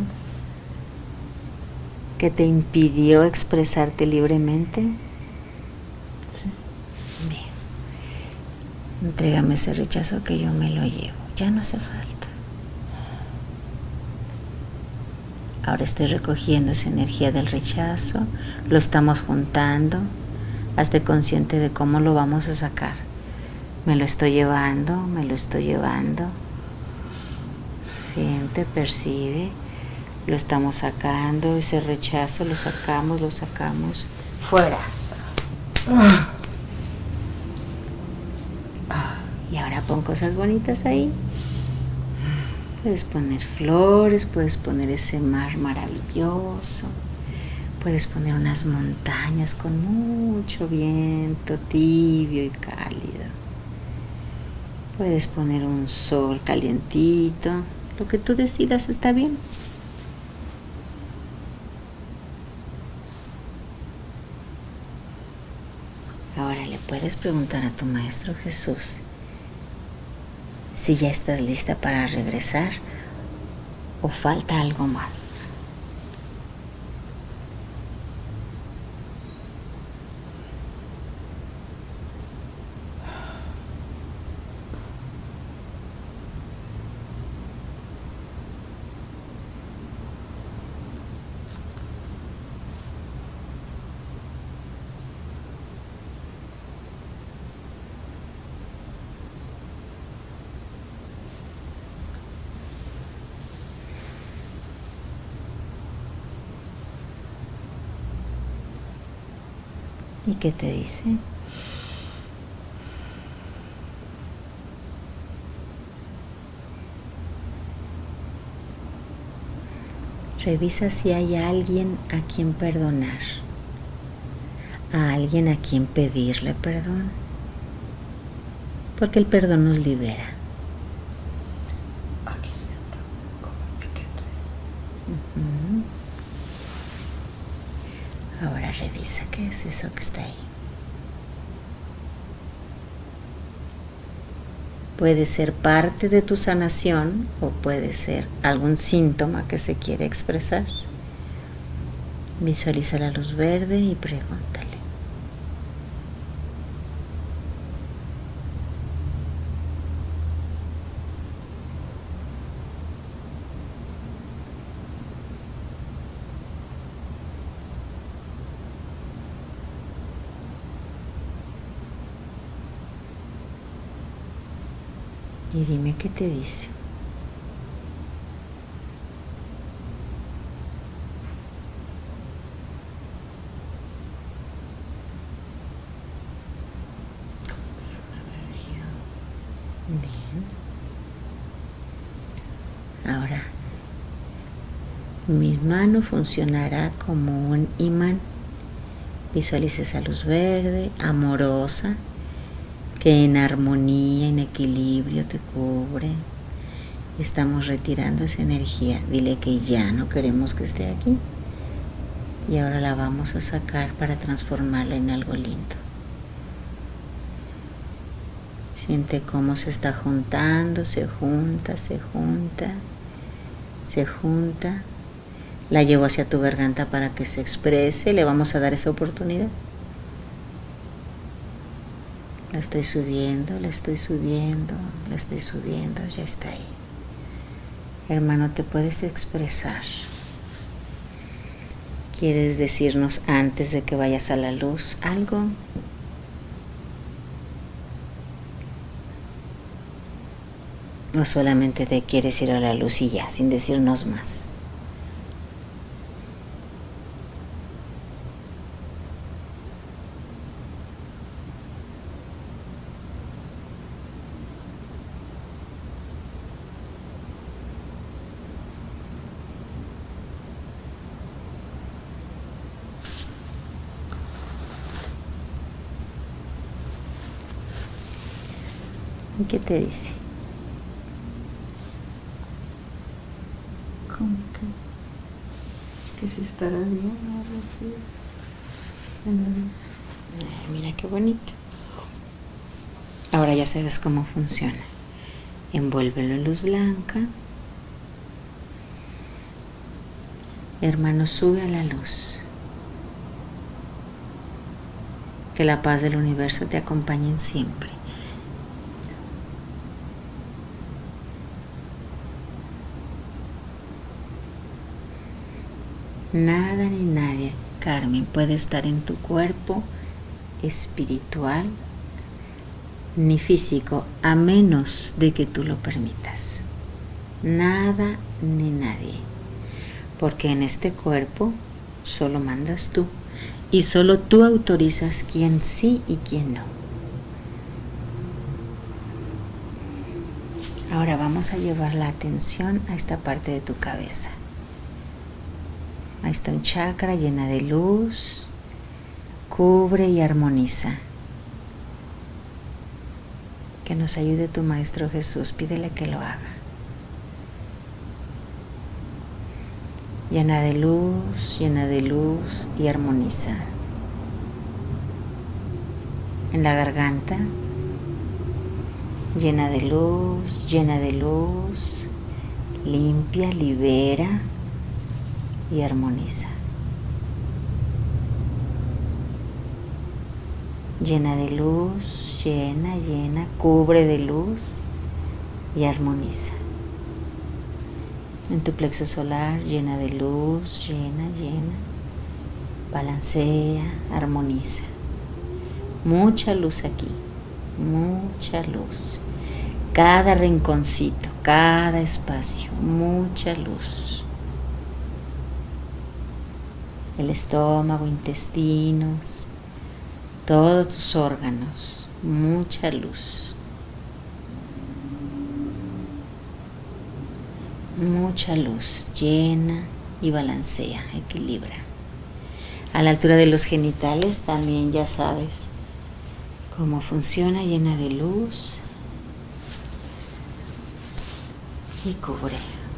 [SPEAKER 1] que te impidió expresarte libremente.
[SPEAKER 2] Sí.
[SPEAKER 1] Bien. Entrégame ese rechazo que yo me lo llevo. Ya no hace falta. Ahora estoy recogiendo esa energía del rechazo. Lo estamos juntando. Hazte consciente de cómo lo vamos a sacar. Me lo estoy llevando, me lo estoy llevando. Siente, percibe. Lo estamos sacando, ese rechazo lo sacamos, lo sacamos. Fuera. Y ahora pon cosas bonitas ahí. Puedes poner flores, puedes poner ese mar maravilloso. Puedes poner unas montañas con mucho viento tibio y cálido. Puedes poner un sol calientito. Lo que tú decidas está bien. Ahora le puedes preguntar a tu Maestro Jesús si ya estás lista para regresar o falta algo más. ¿Y qué te dice? Revisa si hay alguien a quien perdonar, a alguien a quien pedirle perdón, porque el perdón nos libera.
[SPEAKER 2] Aquí siento como un piquete.
[SPEAKER 1] Uh-huh. Ahora revisa qué es eso que está ahí. Puede ser parte de tu sanación o puede ser algún síntoma que se quiere expresar. Visualiza la luz verde y pregúntale. Y dime qué te dice.
[SPEAKER 2] Es una energía.
[SPEAKER 1] Bien. Ahora, Mi mano funcionará como un imán. Visualiza esa luz verde, amorosa, que en armonía, en equilibrio te cubre. Estamos retirando esa energía. Dile que ya no queremos que esté aquí. Y ahora la vamos a sacar para transformarla en algo lindo. Siente cómo se está juntando, se junta, se junta, se junta. La llevo hacia tu garganta para que se exprese. Le vamos a dar esa oportunidad. La estoy subiendo, la estoy subiendo, la estoy subiendo, ya está ahí. Hermano, te puedes expresar. ¿Quieres decirnos antes de que vayas a la luz algo? ¿O solamente te quieres ir a la luz y ya, sin decirnos más? ¿Y qué te dice?
[SPEAKER 2] ¿Cómo que? Que si estará bien ahora sí. En la luz.
[SPEAKER 1] Ay, mira qué bonito. Ahora ya sabes cómo funciona. Envuélvelo en luz blanca. Hermano, sube a la luz. Que la paz del universo te acompañe siempre. Nada ni nadie, Carmen, puede estar en tu cuerpo espiritual ni físico, a menos de que tú lo permitas. Nada ni nadie. Porque en este cuerpo solo mandas tú. Y solo tú autorizas quién sí y quién no. Ahora vamos a llevar la atención a esta parte de tu cabeza. Ahí está un chakra llena de luz, cubre y armoniza. Que nos ayude tu Maestro Jesús, pídele que lo haga. Llena de luz, llena de luz y armoniza. En la garganta, llena de luz, llena de luz, limpia, libera y armoniza. Llena de luz, llena, llena, cubre de luz y armoniza. En tu plexo solar, llena de luz, llena, llena, balancea, armoniza. Mucha luz aquí, mucha luz. Cada rinconcito, cada espacio, mucha luz. El estómago, intestinos, todos tus órganos, mucha luz. Mucha luz, llena y balancea, equilibra. A la altura de los genitales también ya sabes cómo funciona, llena de luz y cubre.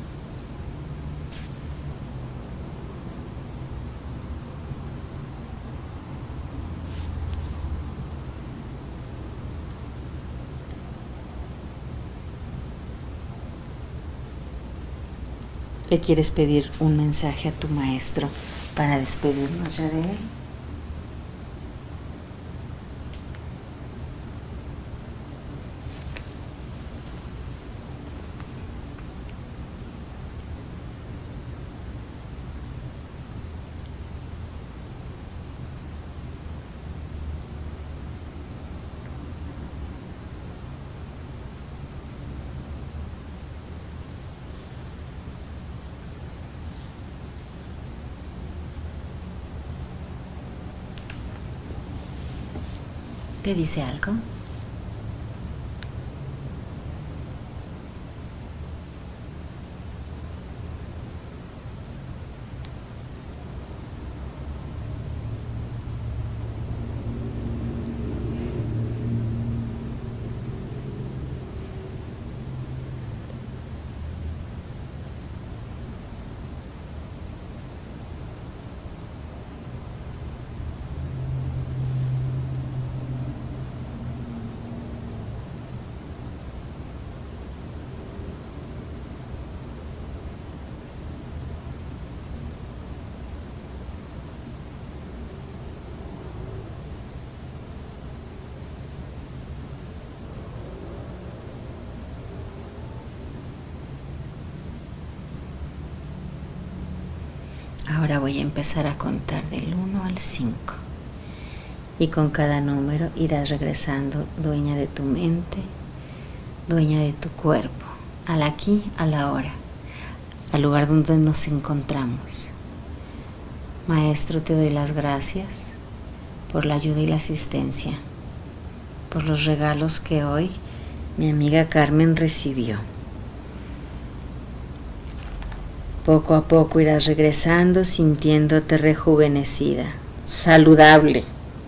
[SPEAKER 1] ¿Le quieres pedir un mensaje a tu maestro para despedirnos ya de él? ¿Te dice algo? Ahora voy a empezar a contar del uno al cinco. Y con cada número irás regresando dueña de tu mente, dueña de tu cuerpo, al aquí, a la hora, al lugar donde nos encontramos. Maestro, te doy las gracias por la ayuda y la asistencia, por los regalos que hoy mi amiga Carmen recibió. Poco a poco irás regresando sintiéndote rejuvenecida, saludable,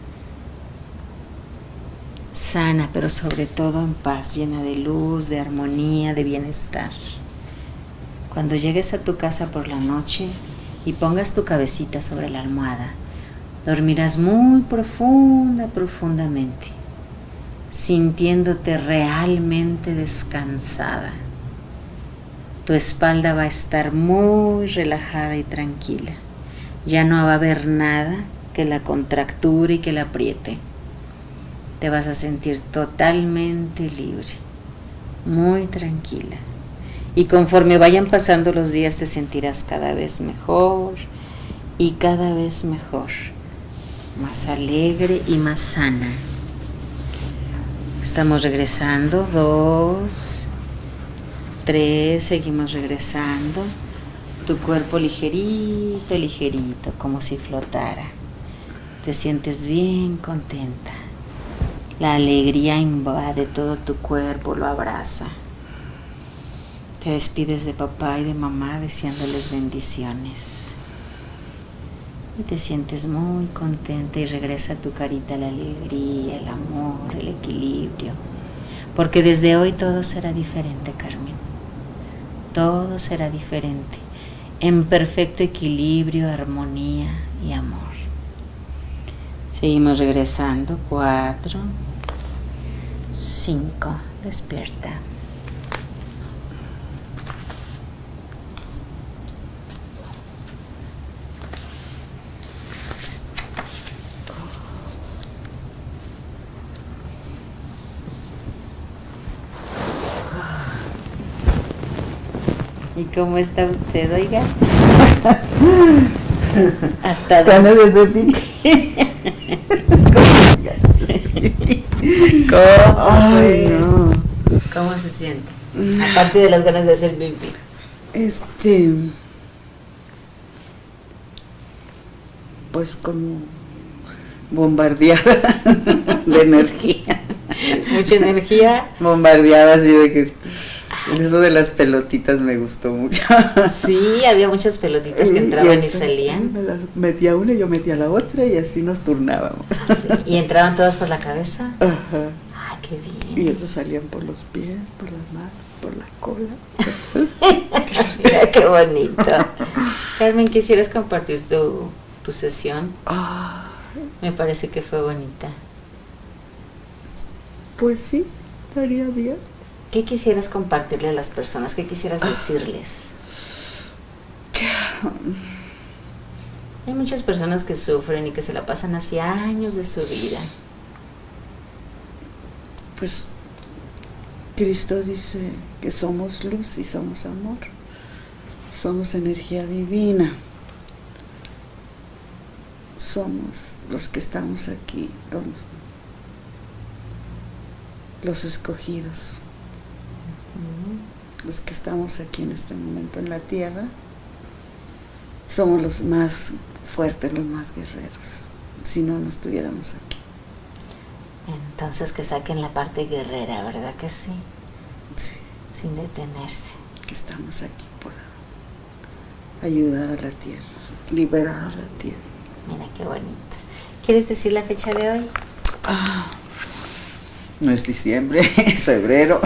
[SPEAKER 1] sana, pero sobre todo en paz, llena de luz, de armonía, de bienestar. Cuando llegues a tu casa por la noche y pongas tu cabecita sobre la almohada, dormirás muy profunda, profundamente, sintiéndote realmente descansada. Tu espalda va a estar muy relajada y tranquila. Ya no va a haber nada que la contracture y que la apriete. Te vas a sentir totalmente libre, muy tranquila. Y conforme vayan pasando los días te sentirás cada vez mejor y cada vez mejor, más alegre y más sana. Estamos regresando, dos, tres, seguimos regresando. Tu cuerpo ligerito, ligerito, como si flotara. Te sientes bien contenta. La alegría invade todo tu cuerpo, lo abraza. Te despides de papá y de mamá deseándoles bendiciones. Y te sientes muy contenta y regresa a tu carita la alegría, el amor, el equilibrio. Porque desde hoy todo será diferente, Carmen. Todo será diferente, en perfecto equilibrio, armonía y amor. Seguimos regresando, cuatro, cinco, despierta. ¿Y cómo está usted, oiga? Hasta
[SPEAKER 2] ¿Cuándo de sentir?
[SPEAKER 1] ¿Cómo?
[SPEAKER 2] Ay, no.
[SPEAKER 1] ¿Cómo se siente? Aparte de las ganas de hacer pipí.
[SPEAKER 2] Este. Pues como bombardeada de energía.
[SPEAKER 1] Mucha energía.
[SPEAKER 2] Bombardeada así de que. Eso de las pelotitas me gustó mucho.
[SPEAKER 1] Sí, había muchas pelotitas que entraban y, y salían.
[SPEAKER 2] Me las metía una, yo metía la otra y así nos turnábamos.
[SPEAKER 1] Sí. ¿Y entraban todas por la cabeza?
[SPEAKER 2] Ajá.
[SPEAKER 1] Ay, qué bien.
[SPEAKER 2] Y otros salían por los pies, por las manos, por la cola.
[SPEAKER 1] Mira qué bonito. Carmen, ¿quisieras compartir tu, tu sesión?
[SPEAKER 2] Ah.
[SPEAKER 1] Me parece que fue bonita.
[SPEAKER 2] Pues sí, estaría bien.
[SPEAKER 1] ¿Qué quisieras compartirle a las personas? ¿Qué quisieras decirles? Hay muchas personas que sufren y que se la pasan así años de su vida.
[SPEAKER 2] Pues Cristo dice que somos luz y somos amor. Somos energía divina. Somos los que estamos aquí, los, los escogidos. Los que estamos aquí en este momento en la tierra somos los más fuertes, los más guerreros, si no, no estuviéramos aquí.
[SPEAKER 1] Entonces que saquen la parte guerrera, ¿verdad que sí?
[SPEAKER 2] Sí.
[SPEAKER 1] Sin detenerse.
[SPEAKER 2] Que estamos aquí por ayudar a la tierra, liberar a la tierra.
[SPEAKER 1] Mira qué bonito. ¿Quieres decir la fecha de hoy?
[SPEAKER 2] Ah, no es diciembre, es febrero.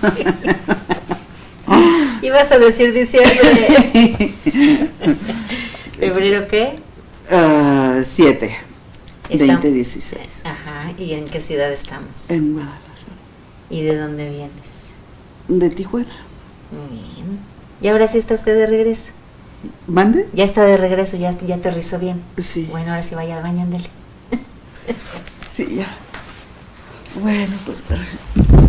[SPEAKER 1] Ibas a decir diciembre. ¿Febrero qué?
[SPEAKER 2] Uh, siete, veinte dieciséis.
[SPEAKER 1] Ajá, ¿y en qué ciudad estamos?
[SPEAKER 2] En Guadalajara.
[SPEAKER 1] ¿Y de dónde vienes?
[SPEAKER 2] De Tijuana.
[SPEAKER 1] Muy bien. ¿Y ahora sí está usted de regreso?
[SPEAKER 2] ¿Mande?
[SPEAKER 1] Ya está de regreso, ya, ya aterrizó bien.
[SPEAKER 2] Sí.
[SPEAKER 1] Bueno, ahora sí vaya al baño, ándale.
[SPEAKER 2] Sí, ya. Bueno, pues...